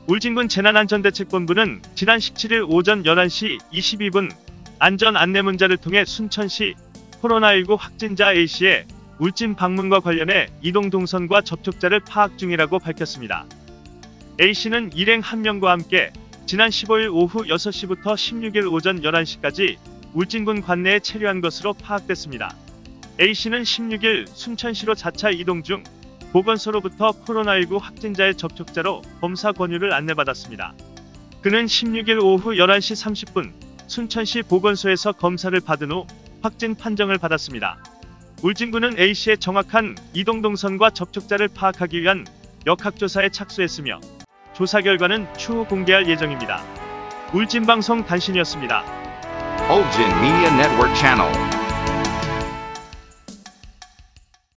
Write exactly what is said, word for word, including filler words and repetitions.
울진군 재난안전대책본부는 지난 십칠일 오전 열한 시 이십이 분 안전 안내 문자를 통해 순천시 코로나십구 확진자 A씨의 울진 방문과 관련해 이동 동선과 접촉자를 파악 중이라고 밝혔습니다. A씨는 일행 한 명과 함께 지난 십오일 오후 여섯 시부터 십육일 오전 열한 시까지 울진군 관내에 체류한 것으로 파악됐습니다. A씨는 십육일 순천시로 자차 이동 중 보건소로부터 코로나십구 확진자의 접촉자로 검사 권유를 안내받았습니다. 그는 십육일 오후 열한 시 삼십 분 순천시 보건소에서 검사를 받은 후 확진 판정을 받았습니다. 울진군은 A씨의 정확한 이동 동선과 접촉자를 파악하기 위한 역학조사에 착수했으며 조사 결과는 추후 공개할 예정입니다. 울진방송 단신이었습니다. Ulgin Media Network Channel.